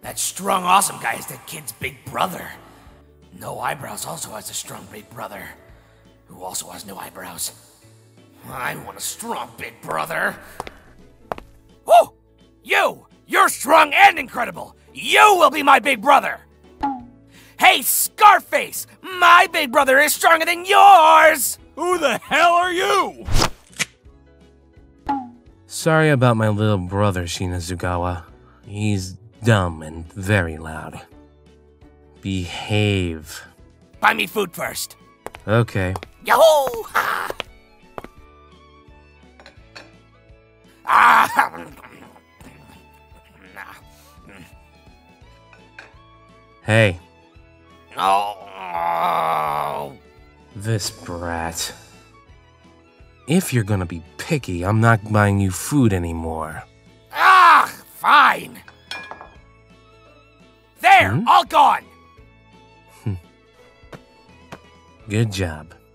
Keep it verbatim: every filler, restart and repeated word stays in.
That strong, awesome guy is that kid's big brother. No Eyebrows also has a strong big brother, who also has no eyebrows. I want a strong big brother. Oh! You! You're strong and incredible! You will be my big brother! Hey, Scarface! My big brother is stronger than yours! Who the hell are you? Sorry about my little brother, Shinazugawa. He's dumb and very loud. Behave. Buy me food first. Okay. Yahoo! Ha! Ah! Hey. Oh. This brat. If you're gonna be picky, I'm not buying you food anymore. Ah, fine. There, Hmm? all gone. Good job.